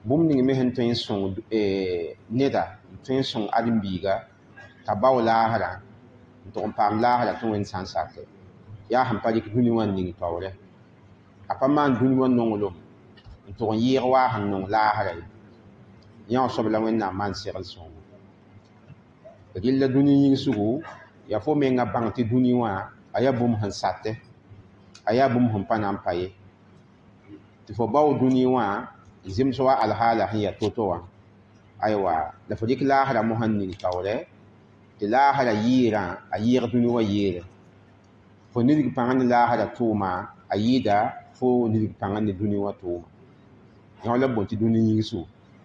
bũmb ning me sẽn tõe n sõng neda n tõe n sõng ãdem-biiga t'a bao laasra n tʋg n paam laasra tɩ wẽnd sã n sake yaa sẽn pa rɩk dũni wã n ning taoorɛ a pa maan dũni wã nonglem n tʋg n yɩɩg waa sẽn nong laasra ye yã wã soab la wẽnnaam maan segl sõngo rɩlla dũni yĩgsugu yaa fo menga bãng tɩ dũni wã a yaa bũmb sẽn satɛ a yaa bũmb sẽn pa na n pa ye tɩ fo bao dũni wã zems wa alhaala sẽn ya to-to wã aywa la fo rɩk laasra mosã n ning taoorɛ tɩ laasra yɩɩrã a yɩɩg dũni wã yeere fo nidg pãng ne laasra tʋʋma a yɩɩda fo nidg pãng ne dũni wã tʋʋma yã la boond tɩ dũni yĩgsu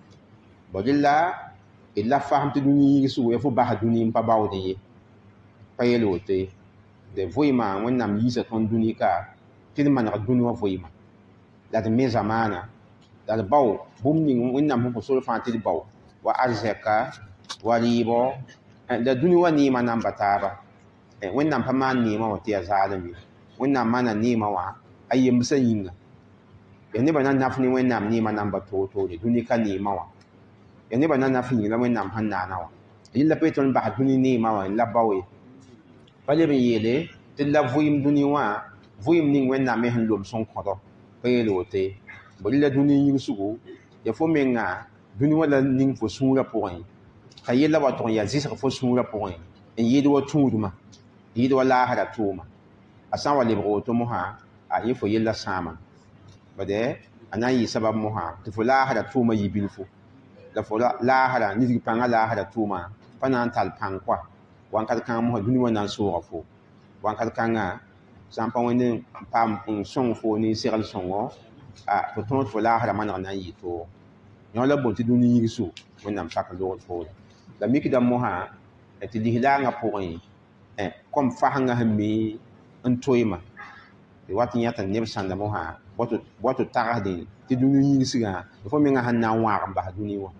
bõ rɩlla d la fasem tɩ dũni yĩgsu ya fo basa dũni n pa baoodẽ ye pa yel woto ye de vɩɩmã wẽnnaam yiisa tõnd dũni ka tɩ d maneg dũni wã vɩɩmã la d me zamaana la d bao bũmb ning wẽnnaam sẽn fo sor fãa tɩ d bao wa arzɛka wa rɩɩbɔ la dũni wã neemã namba taaba wẽnnaam pa maan neemã wã tɩ ya zaalem ye wẽnnaam maana neemã wã a yembsã yĩnga ya nebã na naf ne wẽnnaam neemã namba toor-toore dũni ka neemã wã ya nebã na naf yĩng la wẽnnaam sẽn naana wã yella pa tõnd bas dũni neemã wã n la bao ye pa leb n yeele tɩ la vɩɩm dũni wã vɩɩm ning wẽnnaam me sẽn lom sẽn kõdɔ pa yeel woto ye bõ rɩla dũni yĩgsugu ya fo menga dũni wã la ning fo sũurã pʋgẽ t'a yella wa tʋg n ya zɩsg fo sũurã pʋgẽ n yɩɩd wa tũudmã yɩɩd wa laasra tʋʋma a sã n wa lebg woto mosã a yẽ fo yella sãama bade a na n yɩ sabab mosã tɩ fo laasra tʋʋma yɩ bilfo la fo laasra nidg pãngã laasra tʋʋma pa na n tall pãng koa wãnkat kãng mosã dũni wã na n sooga fo wãnkat kãngã sã n pa wẽnd n paam n sõng fo ne segl sõngo fo tõog tɩ fo laasra maneg na n yɩ toog yõ la bõn tɩ dũni yĩgsu wẽnnaam sak n loogd foore la mikda mosã tɩ lislaangã pʋgẽ kom fasengã sẽn me n toɩma tɩ wat n yã tɩ neb sãnda mosã wa tɩ tagsde tɩ dũni yĩgsgã fo menga sẽn na n wãag n bas dũni wã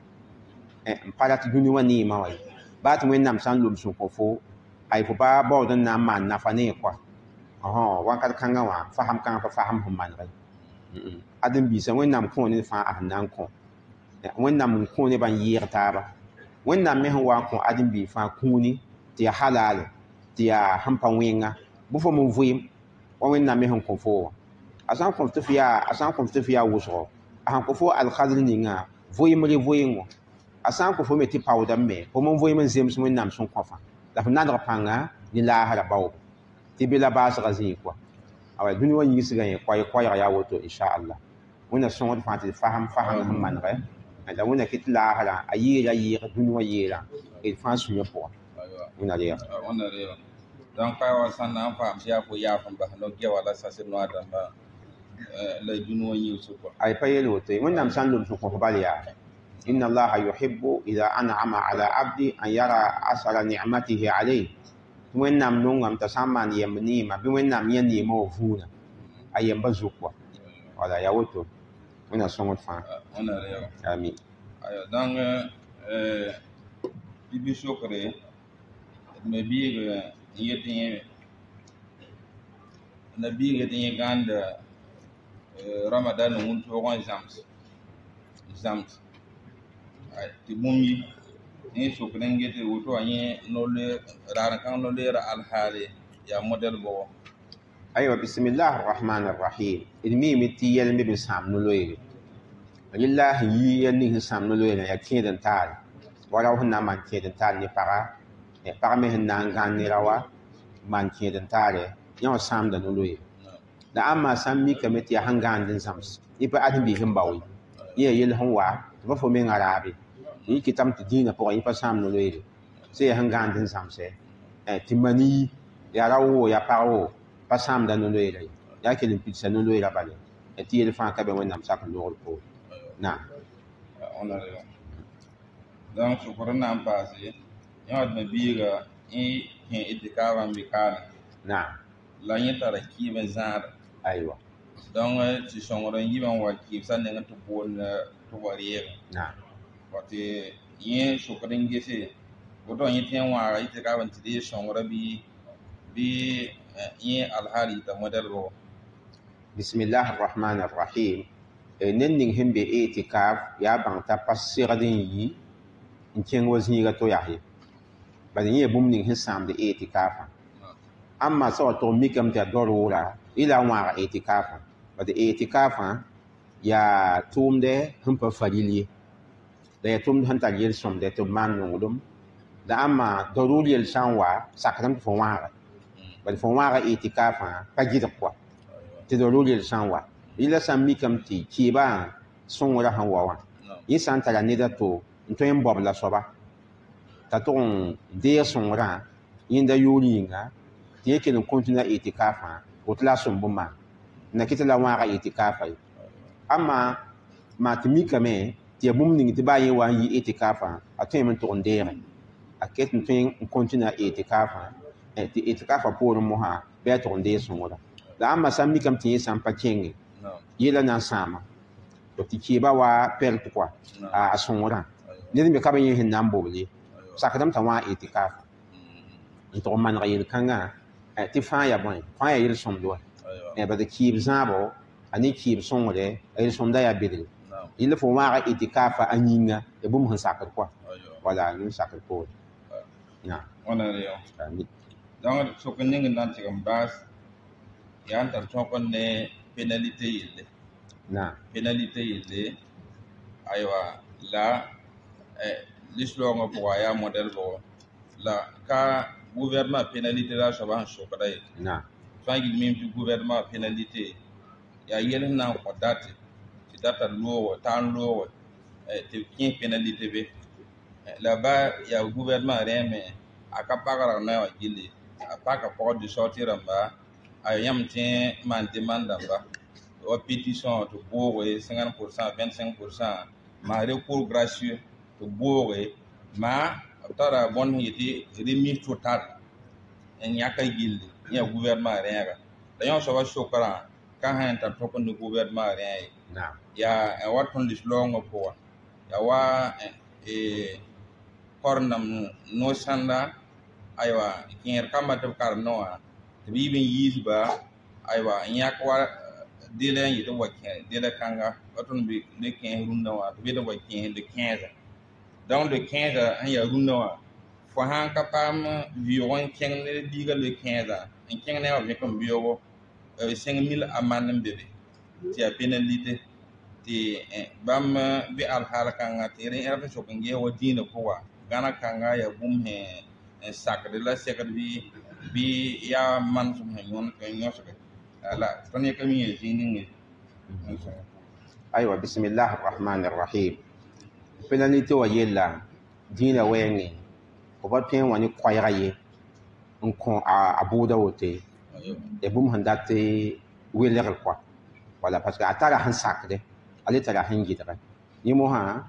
n pa la tɩ dũni wã neemã wa ye baa tɩ wẽnnaam sã n lom sũ kõ fo ay fo pa baood n na n maan nafa ne koa wãnkat kãngã wã fasem kãng pa fasem sẽn manege ãdem-biisã wẽnnaam kõ ne fãa a sẽn na n kõ wẽnnaam n kõ nebã n yɩɩg taaba wẽnnaam me sẽn wa n kõ ãdem-biig fãa kũuni tɩ ya halaale tɩ yaa sẽn pa wẽnga bɩ fo me vɩɩm wa wẽnnaam me sẽn kõ fo wã a sã n kõ tɩ f yaa wʋsgo a sẽn kõ fo alkadr ninga vɩɩm rɩ vɩɩngo a sã n kõ fo me tɩ paooda me fo me vɩɩm n zems wẽnnaam sẽn kõ fã la f nadg pãnga ne laasra baoobo tɩ be la baasga zĩig koa awa dũni wã yigsgã yẽ koɛɛg yaa woto inshaallah wẽnna sõngd fãa tɩ fasem sẽn manegɛ la wẽnna kɩt laasrã a yeela yɩɩg dũni wã yeelã d fãa sũyã pʋgã wẽnna reega donc pa wa sãn na n paam tɩ yaa fo yaaf n bas no-gɛ wala sasd noa dãmba la dũni wã yĩgsu kɔ ay pa yel woto wẽnnaam sã n lom sũ kõ fo bal yaa inna allaha yuhibbu ida an'ama ala abdi an yara asara nicmatihi alayh tɩ wẽnnaam nongame t'a sã n maan yɛmb neemã bɩ wẽnnaam yã neemã wã vũuna a yɛmba zuk wa wala yaa woto wẽnna sõngd fãa amin donc bibi sokre me biig n yet na biig yet yẽ gãand ramadan n wũntoogẽ zãms tɩ bũmb yi yẽ sokr n get woto wã yẽ raar kãng no-leera alhaale yaa modɛl bʋgɔ aywa bismillah arrahman arrahim d miime tɩ yɛl me bɩ sãam no-loeere rɩla sẽn yi yɛl ning sẽn sãam no-loeerã yaa kẽed n taare wa rao sẽn na n maan kẽed n taar ne pag me sẽn na n gãnd ne rawa maan kẽed n taare yã wã sãamda no-loeere la ãmma sã n mikame tɩ yaa sẽn gãand n zãms yẽ pa ãdem-biig sẽn bao ye yẽ yaa yell sẽn wa tɩ pa fo mengã raabe yẽ kɩtame tɩ dĩinã pʋgẽ yẽ pa sãam no-loeere sẽn yaa sẽn gãand n zãmsɛ tɩ manii yaa rao wo yaa pag wo pa sãamda no-loeera ye yaa kell n pidsa no-loeera bale tɩ yel fãa ka be wẽnnaam sak n loogd poore naam donc sʋkr n na n paase yẽ wã tɩ me biiga yẽ kẽ itikaabã n be kaane naam la yẽ tara kɩɩb n zãada aywa donc tɩ sõngd n yɩba n wa kɩɩb sã neng tɩ boond tɩ wa reege naam tɩ yẽ sʋkd n gese woto yẽ tẽ n wãaga itikaabã tɩ d yee sõngra bɩ yẽ alhaal yɩta modɛl bʋgɔ bismillah arrahman arrahim nen ning hin be itikaf ya bang ta pasiradin yi in ken wazi ga to yahi ba ni bum ning hin sam de itikaf amma so to mikam ta dorura ila wa itikaf ba de itikaf ya tumde hin pa farili da ya tum han ta yel som de to man ngudum da amma doruri el sanwa sakram fo wa ba fo wa itikaf pa gida kwa ti doruri el sanwa ila sami kam ti kiba songra han wawa yi santa la nida to nto en bob la soba ta ton de songra yinda yulinga ti yake no kontina itikafa otla sombuma na kitala wa itikafa amma ma timi kame ti bum ning ti bayi wa yi itikafa atem men to ndere aket nto en kontina itikafa ti itikafa por mo ha be to nde songra da amma sami kam ti sampa kenge yela na sama to ti kiba wa per kwa a songra ni me ka ba yin nan bobli sakadam ta wa itikaf to man ga yel kanga ti fa ya bon fa ya yel som do ba de kib zabo ani kib songre ay som da ya bidil il faut wa itikaf anyinga e bum han sakar kwa wala ni sakar ko na ona yo donc so ko ningi nan ti gam bas yan tar chokon ne pénalité yille na pénalité yille aywa la l'islam ko ya model bo la ka gouvernement pénalité la shaban shokada na fangi même du gouvernement pénalité ya yele na ko date ti data lo tan lo te kin pénalité be là-bas ya gouvernement reme akapagara na wa gili apaka pour de sortir en bas ayam tien man demande ba o pétition to bourre 50% 25% ma recours gracieux to bourre ma tara bon yiti remise totale en yaka gilde ya gouvernement renga dañu so wa shokara ka han ta to kon gouvernement renga na ya waton dis longo po ya wa kornam no sanda aywa kin kama to karnoa bibin yizba aywa nyakwa dele yi to wakin dele kanga otun bi le kin runda wa bi to wakin de 15 donc de 15 an ya runda wa fo han kapam vion ken le diga le 15 en ken ne wa be kom biyo 5000 amane bebe ti a pénalité ti bam bi al hal kanga ti re erto shokunge wa dina ko wa gana kanga ya bum he sakre la sekre bi ya man sum he yon ko nyosbe ala toni kami ye jini aywa bismillahir rahmanir rahim pénalité wa yella dina wengi ko ba pen wani kwayra ye on ko abuda wote e bum handate weler quoi voilà parce que atara han sakre ale tara han gidra ni mo ha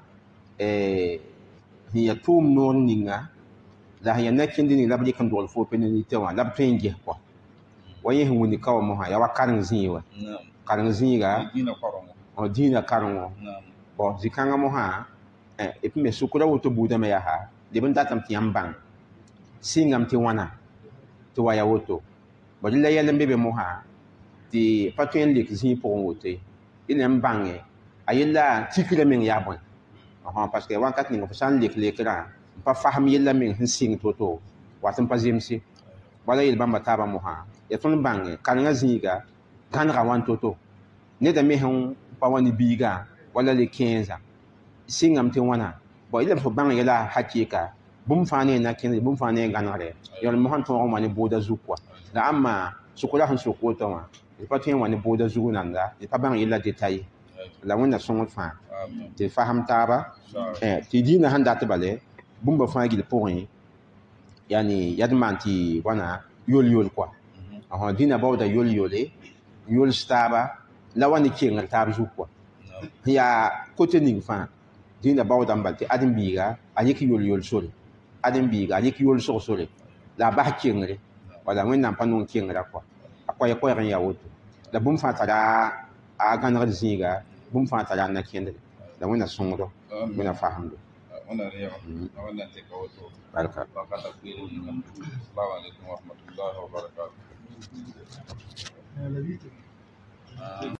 hiya tum non ninga la hiya nakindi ni labdi kan dol fo pénalité wa lab tengi quoi waye hu ni kaw mo ha ya wa karin zinwa karin zinga dina korongo o dina karongo bon zikanga mo ha et puis me sukura woto buda me ya ha de ben datam ti ambang singam ti wana to waya woto bo dilla yelen bebe mo ha ti patuen lik zin pour wote il ambange ayilla tikile men ya bon parce que wakat ni ko san lik lekra pa faham yella men hin sing toto watam pa zemsi wala yel bamba taba mo ha ya ton bange kananga zinga kanra wan toto ne da me hon pa wani biga wala le 15 singam ti wana bo ile fo bange yela hakika bum fane na ken bum fane ganare yol mo han to wani boda zukwa da amma sukula han sukuto ma il pa tien wani boda zugunanda il pa bange yela detail la wona songo fa ti faham taba ti dina han data bale bum ba fa gil point yani yadmanti wana yol quoi dina bawda yol staba la wani kengal tab zukwa ya côté ning fa dina bawda mbalti adin biga ayiki yol sole adin biga ayiki yol sole la ba kengre wala wonna panon kengra quoi akoy ko ran ya woto la bum fa tara a ganar zinga bum fa tara na kendre la wonna songo wonna fahamdo ona riyo ona te ko to barka bakata kwiru ni assalamu alaikum wa rahmatullahi wa barakatuh